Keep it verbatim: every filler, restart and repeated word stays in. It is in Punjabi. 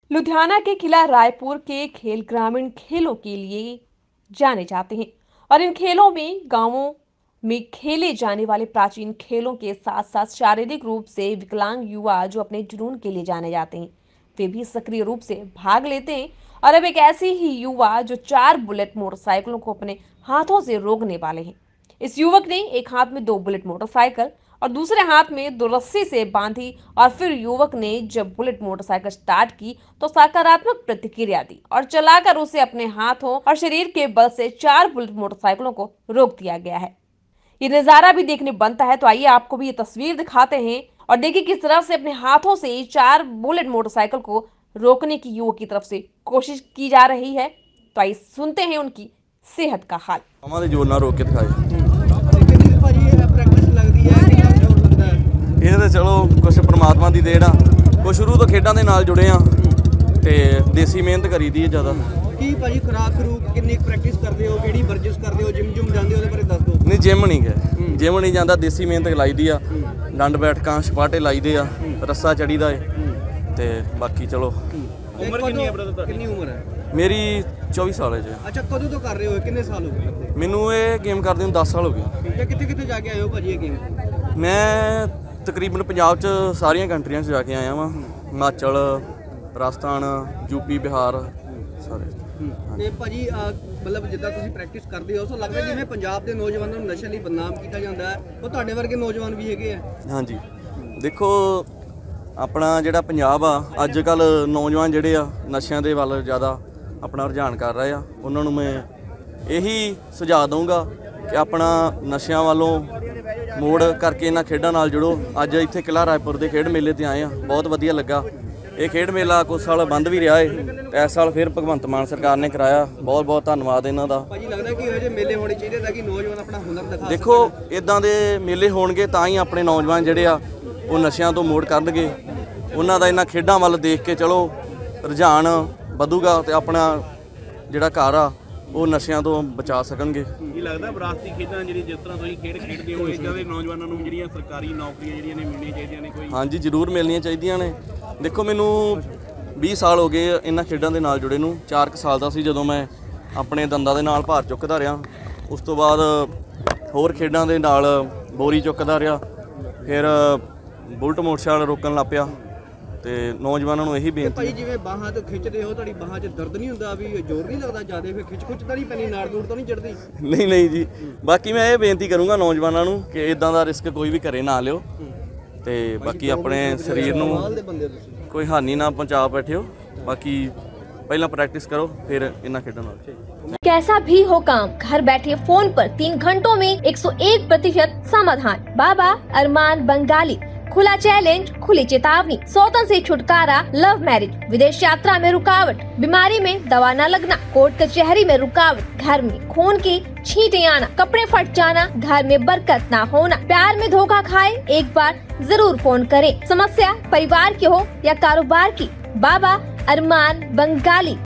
लुधियाना के किला रायपुर के खेल ग्रामीण खेलों के लिए जाने जाते हैं और इन खेलों में गांवों में खेले जाने वाले प्राचीन खेलों के साथ साथ शारीरिक रूप से विकलांग युवा जो अपने जुनून के लिए जाने जाते हैं वे भी सक्रिय रूप से भाग लेते हैं। और अब एक ऐसी ही युवा जो चार बुलेट मोटरसाइकिलों को अपने हाथों से रोकने वाले हैं। इस युवक ने एक हाथ में दो बुलेट मोटरसाइकिल और दूसरे हाथ में दो रस्सी से बांधी और फिर युवक ने जब बुलेट मोटरसाइकिल स्टार्ट की तो सकारात्मक प्रतिक्रिया दी और चलाकर उसे अपने हाथों और शरीर के बल से चार बुलेट मोटरसाइकिलों को रोक दिया गया है। ये नजारा भी देखने बनता है, तो आइए आपको भी ये तस्वीर दिखाते हैं और देखिए किस तरह से अपने हाथों से चार बुलेट मोटरसाइकिल को रोकने की युवक की तरफ से कोशिश की जा रही है। तो आइए सुनते हैं उनकी सेहत का हाल। हमारे जोर ना रोक के दिखाए ਇਹ ਤਾਂ ਚਲੋ ਕੁਛ ਪਰਮਾਤਮਾ ਦੀ ਦੇਣ ਆ। ਕੁਛ ਸ਼ੁਰੂ ਤੋਂ ਖੇਡਾਂ ਦੇ ਨਾਲ ਜੁੜੇ ਆ ਤੇ ਦੇਸੀ ਮਿਹਨਤ ਕਰੀਦੀ ਹੈ ਜ਼ਿਆਦਾ। ਕੀ ਭਾਜੀ ਖੁਰਾਕ ਖਰੂਕ ਕਿੰਨੀ ਪ੍ਰੈਕਟਿਸ ਕਰਦੇ ਹੋ, ਕਿਹੜੀ ਵਰਜਿਸ਼ ਕਰਦੇ ਹੋ, ਜਿਮ ਜੁਮ ਜਾਂਦੇ ਹੋ, ਉਹਦੇ ਬਾਰੇ ਦੱਸ ਦਿਓ। ਨਹੀਂ ਜਿਮ ਨਹੀਂ ਗਏ, ਜਿਮ ਨਹੀਂ ਜਾਂਦਾ, ਦੇਸੀ ਮਿਹਨਤ ਲਾਈਦੀ ਆ। ਡੰਡ ਬੈਠਕਾਂ ਛਪਾਟੇ ਲਾਈਦੇ ਆ, ਰੱਸਾ ਚੜੀਦਾ ਏ ਤੇ ਬਾਕੀ ਚਲੋ। ਉਮਰ ਕਿੰਨੀ ਹੈ ਬ੍ਰਦਰ? ਕਿੰਨੀ ਉਮਰ ਹੈ? ਮੇਰੀ ਚੌਵੀ ਸਾਲ ਹੈ ਜੀ। ਅੱਛਾ, ਕਦੋਂ ਤੋਂ ਕਰ ਰਹੇ ਹੋ? ਕਿੰਨੇ ਸਾਲ ਹੋ ਗਏ ਮੈਨੂੰ ਇਹ ਗੇਮ ਕਰਦੇ ਨੂੰ? ਦਸ ਸਾਲ ਹੋ ਗਏ। ਠੀਕ ਹੈ, ਕਿੱਥੇ ਕਿੱਥੇ ਜਾ ਕੇ ਆਏ ਹੋ ਭਾਜੀ ਇਹ ਗੇਮ? ਮੈਂ ਤਕਰੀਬਨ ਪੰਜਾਬ 'ਚ ਸਾਰੀਆਂ ਕੰਟਰੀਆਂ 'ਚ ਜਾ ਕੇ ਆਇਆ ਵਾਂ। ਹਿਮਾਚਲ, ਰਾਜਸਥਾਨ, ਯੂਪੀ, ਬਿਹਾਰ ਸਾਰੇ। ਤੇ ਭਾਜੀ ਮਤਲਬ ਜਿੱਦਾਂ ਤੁਸੀਂ ਪ੍ਰੈਕਟਿਸ ਕਰਦੇ ਹੋ, ਸੋ ਲੱਗਦਾ ਜਿਵੇਂ ਪੰਜਾਬ ਦੇ ਨੌਜਵਾਨਾਂ ਨੂੰ ਨਸ਼ੇ ਲਈ ਬਦਨਾਮ ਕੀਤਾ ਜਾਂਦਾ ਹੈ, ਉਹ ਤੁਹਾਡੇ ਵਰਗੇ ਨੌਜਵਾਨ ਵੀ ਹੈਗੇ ਆ। ਹਾਂਜੀ, ਦੇਖੋ ਆਪਣਾ ਜਿਹੜਾ ਪੰਜਾਬ ਆ ਅੱਜ ਕੱਲ੍ਹ ਨੌਜਵਾਨ ਜਿਹੜੇ ਆ ਨਸ਼ਿਆਂ ਦੇ ਵੱਲ ਜ਼ਿਆਦਾ ਆਪਣਾ ਰੁਝਾਨ ਕਰ ਰਹੇ ਆ। ਉਹਨਾਂ ਨੂੰ ਮੈਂ ਇਹੀ ਸੁਝਾਅ ਦਊਂਗਾ ਕਿ ਆਪਣਾ ਨਸ਼ਿਆਂ ਵੱਲੋਂ ਮੋੜ ਕਰਕੇ ਇਹਨਾਂ ਖੇਡਾਂ ਨਾਲ ਜੁੜੋ। ਅੱਜ ਇੱਥੇ ਕਿਲਾ ਰਾਏਪੁਰ ਦੇ ਖੇਡ ਮੇਲੇ 'ਤੇ ਆਏ ਆ, ਬਹੁਤ ਵਧੀਆ ਲੱਗਾ। ਇਹ ਖੇਡ ਮੇਲਾ ਕੁਝ ਸਾਲ ਬੰਦ ਵੀ ਰਿਹਾ ਹੈ, ਇਸ ਸਾਲ ਫਿਰ ਭਗਵੰਤ ਮਾਨ ਸਰਕਾਰ ਨੇ ਕਰਾਇਆ। ਬਹੁਤ ਬਹੁਤ ਧੰਨਵਾਦ ਇਹਨਾਂ ਦਾ। ਭਾਜੀ ਲੱਗਦਾ ਕਿ ਇਹੋ ਜਿਹੇ ਮੇਲੇ ਹੋਣੇ ਚਾਹੀਦੇ ਤਾਂ ਕਿ ਨੌਜਵਾਨ ਆਪਣਾ ਹੁਨਰ ਦਿਖਾ। ਦੇਖੋ ਇਦਾਂ ਦੇ ਮੇਲੇ ਹੋਣਗੇ ਤਾਂ ਹੀ ਆਪਣੇ ਨੌਜਵਾਨ ਜਿਹੜੇ ਆ ਉਹ ਨਸ਼ਿਆਂ ਤੋਂ ਮੋੜ ਕਰਨਗੇ। ਉਹਨਾਂ ਦਾ ਇਹਨਾਂ ਖੇਡਾਂ ਵੱਲ ਦੇਖ ਕੇ ਚਲੋ ਰੁਝਾਨ ਵਧੂਗਾ ਤੇ ਆਪਣਾ ਜਿਹੜਾ ਘਰ ਆ ਉਹ ਨਸ਼ਿਆਂ ਤੋਂ ਬਚਾ ਸਕਣਗੇ। ਕੀ ਲੱਗਦਾ ਵਿਰਾਸਤੀ ਖੇਡਾਂ ਜਿਹੜੀ ਜਿਸ ਤਰ੍ਹਾਂ ਤੁਸੀਂ ਖੇਡ ਖੇਡਦੇ ਹੋ ਇਦਾਂ ਦੇ ਨੌਜਵਾਨਾਂ ਨੂੰ ਜਿਹੜੀਆਂ ਸਰਕਾਰੀ ਨੌਕਰੀਆਂ ਜਿਹੜੀਆਂ ਨੇ ਮਿਲਣੀਆਂ ਚਾਹੀਦੀਆਂ ਨੇ? ਕੋਈ ਹਾਂਜੀ ਜ਼ਰੂਰ ਮਿਲਣੀਆਂ ਚਾਹੀਦੀਆਂ ਨੇ। ਦੇਖੋ ਮੈਨੂੰ ਵੀਹ ਸਾਲ ਹੋ ਗਏ ਇਹਨਾਂ ਖੇਡਾਂ ਦੇ ਨਾਲ ਜੁੜੇ ਨੂੰ। ਚਾਰ ਕੁ ਸਾਲ ਦਾ ਸੀ ਜਦੋਂ ਮੈਂ ਆਪਣੇ ਦੰਦਾਂ ਦੇ ਨਾਲ ਭਾਰ ਚੁੱਕਦਾ ਰਿਹਾ। ਉਸ ਤੋਂ ਬਾਅਦ ਹੋਰ ਖੇਡਾਂ ਦੇ ਨਾਲ ਬੋਰੀ ਚੁੱਕਦਾ ਰਿਹਾ, ਫਿਰ ਬੁਲਟ ਮੋਟਰਸਾਈਕਲ ਰੋਕਣ ਲੱਗ ਪਿਆ। ਤੇ ਨੌਜਵਾਨਾਂ ਨੂੰ ਇਹੀ ਬੇਨਤੀ ਭਾਈ ਜਿਵੇਂ ਬਾਹਾਂ ਤੋਂ ਖਿੱਚਦੇ ਹੋ, ਤੁਹਾਡੀ ਬਾਹਾਂ 'ਚ ਦਰਦ ਨਹੀਂ ਹੁੰਦਾ ਵੀ ਜ਼ੋਰ ਨਹੀਂ ਲੱਗਦਾ ਜ਼ਿਆਦਾ, ਫਿਰ ਖਿੱਚ ਖੁੱਚ ਤਾਂ ਨਹੀਂ ਪੈਣੀ, ਨਾੜ ਨੂੜ ਤਾਂ ਨਹੀਂ ਚੜਦੀ? ਨਹੀਂ ਨਹੀਂ ਜੀ, ਬਾਕੀ ਮੈਂ ਇਹ ਬੇਨਤੀ ਕਰੂੰਗਾ ਨੌਜਵਾਨਾਂ ਨੂੰ ਕਿ ਇਦਾਂ ਦਾ ਰਿਸਕ ਕੋਈ ਵੀ ਘਰੇ ਨਾ ਲਿਓ ਤੇ ਬਾਕੀ ਆਪਣੇ ਸਰੀਰ ਨੂੰ ਕੋਈ ਹਾਨੀ ਨਾ ਪਹੁੰਚਾ ਬੈਠਿਓ। ਬਾਕੀ ਪਹਿਲਾਂ प्रैक्टिस करो फिर इन्ना खेडन वाले। कैसा भी हो काम, घर बैठे फोन पर तीन घंटों में एक सौ एक प्रतिशत समाधान। बाबा अरमान बंगाली। खुला चैलेंज, खुली चेतावनी, सौतन से छुटकारा, लव मैरिज, विदेश यात्रा में रुकावट, बीमारी में दवा न लगना, कोर्ट कचहरी में रुकावट, घर में खून की छींटे आना, कपड़े फट जाना, घर में बरकत ना होना, प्यार में धोखा खाए, एक बार जरूर फोन करें। समस्या परिवार की हो या कारोबार की, बाबा अरमान बंगाली।